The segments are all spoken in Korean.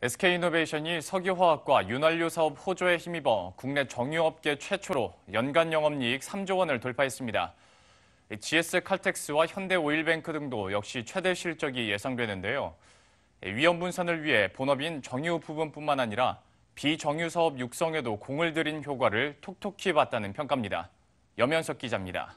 SK이노베이션이 석유화학과 윤활유 사업 호조에 힘입어 국내 정유업계 최초로 연간 영업이익 3조 원을 돌파했습니다. GS칼텍스와 현대오일뱅크 등도 역시 최대 실적이 예상되는데요. 위험 분산을 위해 본업인 정유 부분뿐만 아니라 비정유 사업 육성에도 공을 들인 효과를 톡톡히 봤다는 평가입니다. 염현석 기자입니다.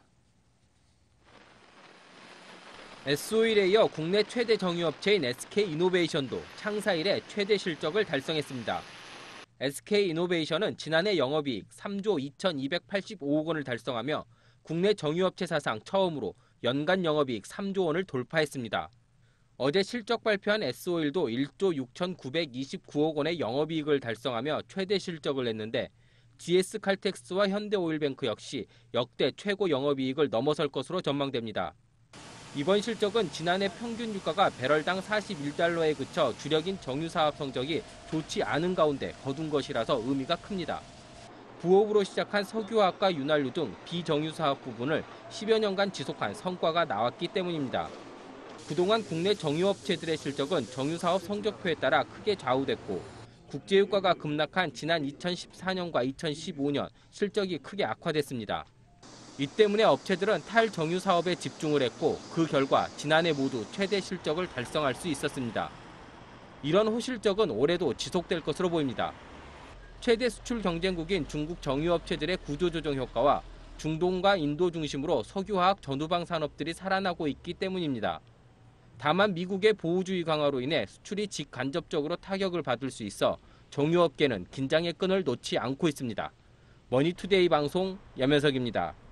S-오일에 이어 국내 최대 정유업체인 SK이노베이션도 창사 이래 최대 실적을 달성했습니다. SK이노베이션은 지난해 영업이익 3조 2,285억 원을 달성하며 국내 정유업체 사상 처음으로 연간 영업이익 3조 원을 돌파했습니다. 어제 실적 발표한 S-오일도 1조 6,929억 원의 영업이익을 달성하며 최대 실적을 냈는데 GS칼텍스와 현대오일뱅크 역시 역대 최고 영업이익을 넘어설 것으로 전망됩니다. 이번 실적은 지난해 평균 유가가 배럴당 41달러에 그쳐 주력인 정유사업 성적이 좋지 않은 가운데 거둔 것이라서 의미가 큽니다. 부업으로 시작한 석유화학과 윤활유 등 비정유사업 부분을 10여 년간 지속한 성과가 나왔기 때문입니다. 그동안 국내 정유업체들의 실적은 정유사업 성적표에 따라 크게 좌우됐고 국제유가가 급락한 지난 2014년과 2015년 실적이 크게 악화됐습니다. 이 때문에 업체들은 탈정유 사업에 집중을 했고 그 결과 지난해 모두 최대 실적을 달성할 수 있었습니다. 이런 호실적은 올해도 지속될 것으로 보입니다. 최대 수출 경쟁국인 중국 정유업체들의 구조조정 효과와 중동과 인도 중심으로 석유화학 전후방 산업들이 살아나고 있기 때문입니다. 다만 미국의 보호주의 강화로 인해 수출이 직간접적으로 타격을 받을 수 있어 정유업계는 긴장의 끈을 놓지 않고 있습니다. 머니투데이 방송 염현석입니다.